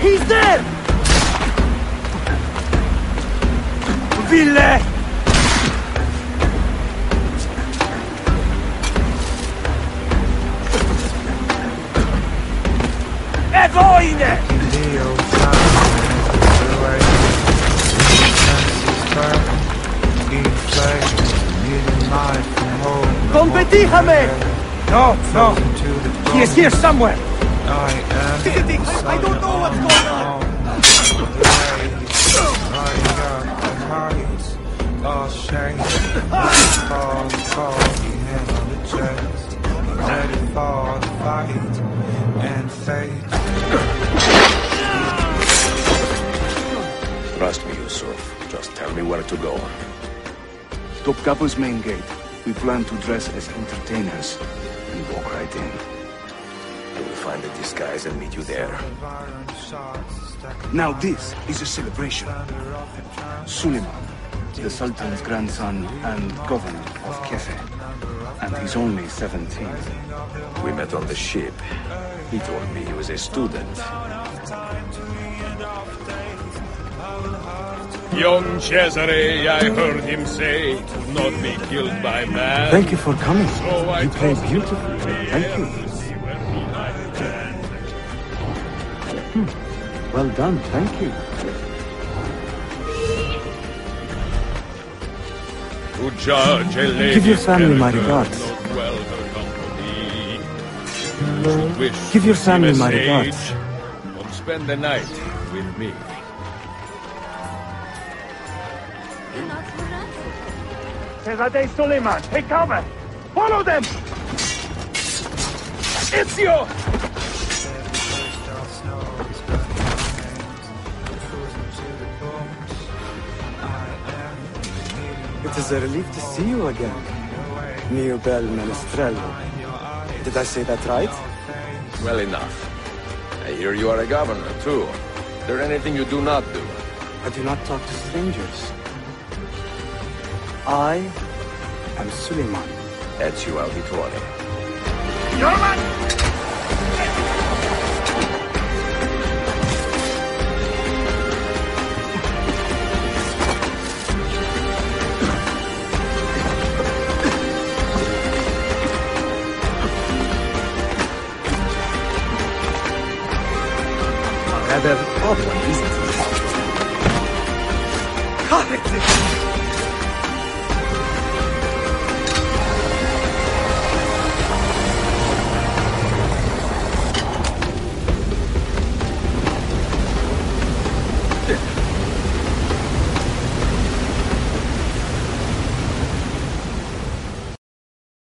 He's there! Ville! Egoine! Competijame! No, no. He is here somewhere. I don't know what's going on. Trust me, Yusuf. Just tell me where to go. Topkapi's main gate. We plan to dress as entertainers and walk right in. I will find a disguise and meet you there. Now this is a celebration. Suleiman, the Sultan's grandson and governor of Kefe. And he's only 17. We met on the ship. He told me he was a student. Young Cesare, I heard him say, would not be killed by man. Thank you for coming. So I You played tossed beautifully. Thank you. Well done. Thank you. To judge a lady. Give your family my regards. Well, her company. Wish Give your to see family the my sage. regards. Come spend the night with me. Cesare Suleiman, take cover! Follow them! Ezio! It is a relief to see you again, mio bel menestrello. Did I say that right? Well enough. I hear you are a governor, too. Is there anything you do not do? I do not talk to strangers. I am Suleiman. Ezio Auditore. Rather odd one, isn't it? Cut it!